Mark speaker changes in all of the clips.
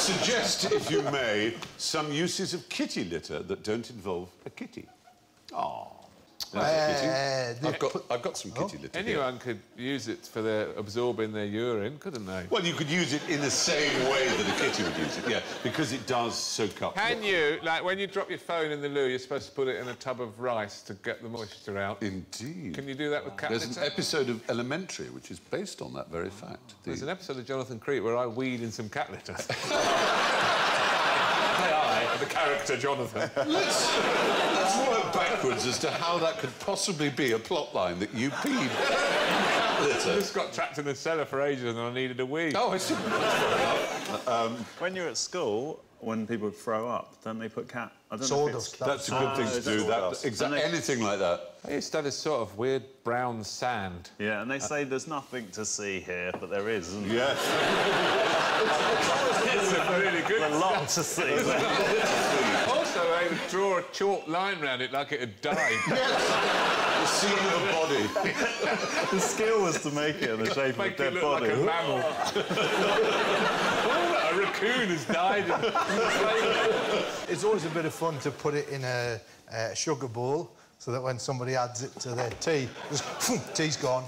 Speaker 1: Suggest, if you may, some uses of kitty litter that don't involve a kitty. Oh. I've got some kitty litter.
Speaker 2: Anyone could use it for absorbing their urine, couldn't they?
Speaker 1: Well, you could use it in the same way that a kitty would use it, yeah, because it does soak up.
Speaker 2: Can you, like, when you drop your phone in the loo, you're supposed to put it in a tub of rice to get the moisture out?
Speaker 1: Indeed.
Speaker 2: Can you do that with cat litter?
Speaker 1: There's an episode of Elementary which is based on that very fact.
Speaker 2: There's an episode of Jonathon Creek where I weed in some cat litter. The character Jonathan.
Speaker 1: Let's work backwards as to how that could possibly be a plot line that you peed.
Speaker 2: I just got trapped in the cellar for ages and I needed a wee.
Speaker 1: Oh, I see.
Speaker 3: When you're at school, when people throw up, don't they put cat...
Speaker 4: Sawdust.
Speaker 1: That's a good thing to do. Exactly. Anything like that.
Speaker 2: I used to have this sort of weird brown sand.
Speaker 3: Yeah, and they say there's nothing to see here, but there is, isn't there?
Speaker 1: Yes.
Speaker 2: It's a really good
Speaker 3: There's a lot to see.
Speaker 2: Also, I would draw a chalk line round it like it had died.
Speaker 1: The scene of a body.
Speaker 3: The skill was to make it in the shape of a dead body.
Speaker 2: Like a mammal. A raccoon has died.
Speaker 4: It's always a bit of fun to put it in a sugar bowl so that when somebody adds it to their tea, just tea's gone.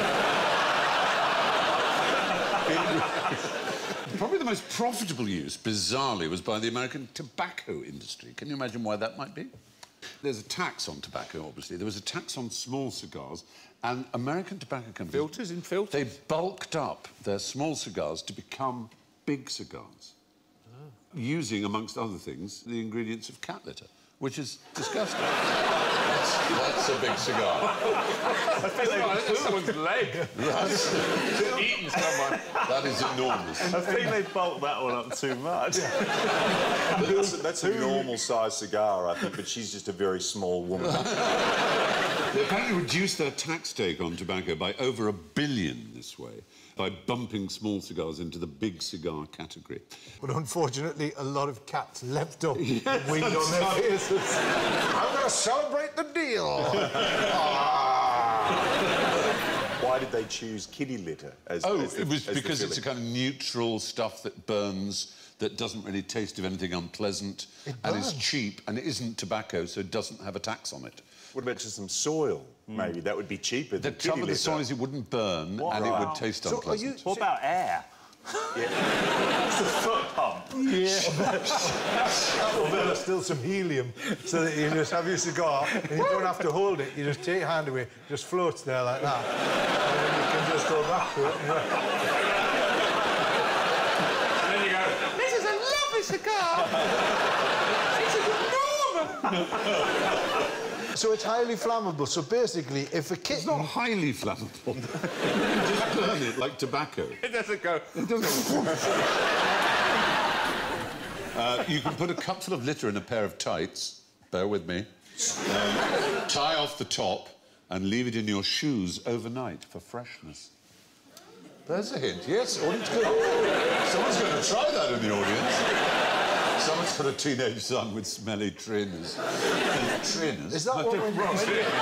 Speaker 1: Probably the most profitable use, bizarrely, was by the American tobacco industry. Can you imagine why that might be? There's a tax on tobacco, obviously. There was a tax on small cigars, and American tobacco companies...
Speaker 2: Filters in filters?
Speaker 1: They bulked up their small cigars to become big cigars, using, amongst other things, the ingredients of cat litter, which is disgusting. That's a big cigar.
Speaker 2: I feel like that's someone's leg.
Speaker 1: That's
Speaker 2: eaten someone.
Speaker 1: That is enormous.
Speaker 3: I think they bulked that one up too much.
Speaker 5: That's a normal-sized cigar, I think, but she's just a very small woman.
Speaker 1: They apparently reduced their tax take on tobacco by over $1 billion this way, by bumping small cigars into the big cigar category.
Speaker 4: But unfortunately, a lot of cats leapt up and weed on their faces. I'm going to celebrate the deal.
Speaker 5: Why did they choose kitty litter as
Speaker 1: it was because it's a kind of neutral stuff that burns, that doesn't really taste of anything unpleasant, and is cheap, and it isn't tobacco, so it doesn't have a tax on it.
Speaker 5: What about just some soil, maybe? That would be cheaper than kitty litter.
Speaker 1: The trouble with the soil is it wouldn't burn, and it would taste unpleasant.
Speaker 3: What about air? Yeah. It's a foot pump.
Speaker 4: Yeah. Well, there's still some helium, so that you just have your cigar and you don't have to hold it. You just take your hand away, it just floats there like that. And then you can just go back to it.
Speaker 2: And then you go, this is a lovely cigar. It's enormous.
Speaker 4: So it's highly flammable. So basically, if a kitten...
Speaker 1: It's not highly flammable. You just burn it like tobacco.
Speaker 2: It doesn't go...
Speaker 1: It doesn't... you can put a cupful of litter in a pair of tights. Bear with me. Tie off the top and leave it in your shoes overnight for freshness. There's a hint. Yes, audience good. Someone's going to try that in the audience. Someone's got a teenage son with smelly trainers. Trainers?
Speaker 4: Is that what we're doing?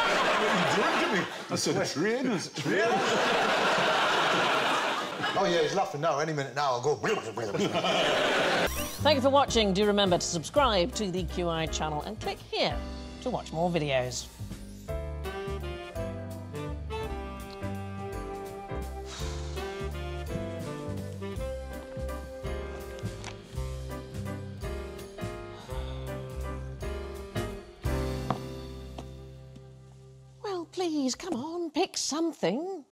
Speaker 1: I said trainers.
Speaker 4: Oh, yeah, he's laughing now. Any minute now, I'll go...
Speaker 6: Thank you for watching. Do remember to subscribe to the QI channel and click here to watch more videos. Please, come on, pick something.